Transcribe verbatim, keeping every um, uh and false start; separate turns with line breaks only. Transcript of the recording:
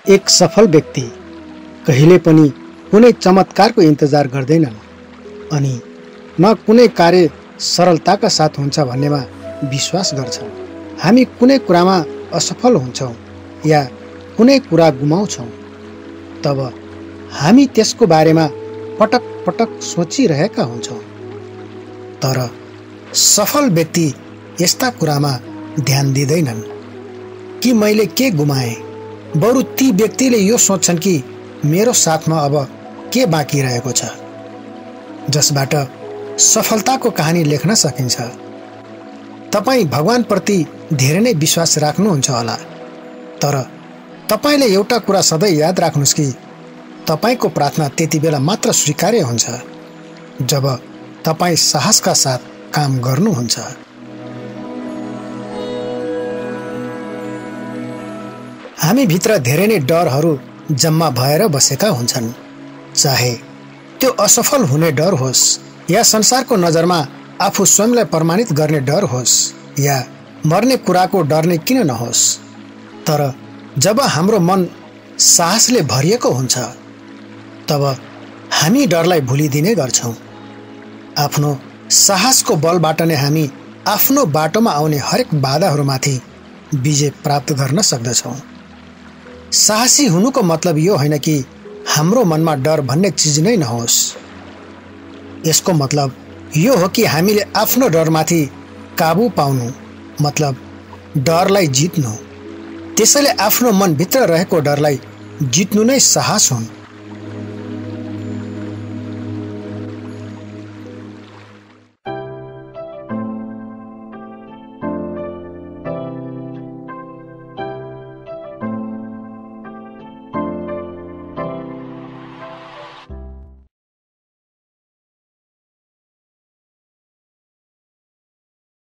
एक सफल व्यक्ति कहिले पनि कुनै चमत्कारको इन्तजार गर्दैनन् अनि न कुनै कार्य सरलताका साथ हुन्छ भन्नेमा विश्वास गर्छन्। हामी कुनै कुरामा असफल हुन्छौँ या कुनै कुरा गुमाउँछौँ तब हामी त्यसको बारेमा पटक पटक सोचिरहेका हुन्छौँ। तर सफल व्यक्ति यस्ता कुरामा ध्यान दिँदैनन् कि मैले के गुमाएँ। बरु ती व्यक्तिले यो सोच्छन् कि मेरो साथमा अब के बाँकी रहेको छ, जसबाट सफलताको कहानी लेख्न सकिन्छ। तपाईँ भगवानप्रति धेरै नै विश्वास राख्नुहुन्छ होला, तर तपाईँले एउटा कुरा सधैँ याद राख्नुहोस् कि तपाईँको प्रार्थना त्यति बेला मात्र स्वीकार्य हुन्छ जब तपाईँ साहसका साथ काम गर्नुहुन्छ। हामी भित्र धेरै नै डरहरू जम्मा भएर बसेका हुन्छन्, चाहे त्यो असफल हुने डर होस् या संसारको नजरमा आफू स्वयंलाई प्रमाणित गर्ने डर होस् या मर्ने कुराको डर नै किन नहोस्। तर जब हाम्रो मन साहसले भरिएको हुन्छ तब हामी डरलाई भुलिदिने गर्छौँ। आफ्नो साहसको बलबाट नै हामी आफ्नो बाटोमा आउने हरेक बाधाहरूमाथि विजय प्राप्त गर्न सक्दछौँ। साहसी हुनुको मतलब यो होइन कि हाम्रो मनमा डर भन्ने चिज नै नहोस्। यसको मतलब यो हो कि हामीले आफ्नो डरमाथि काबु पाउनु मतलब डरलाई जित्नु। त्यसैले आफ्नो मनभित्र रहेको डरलाई जित्नु नै साहस हुन्।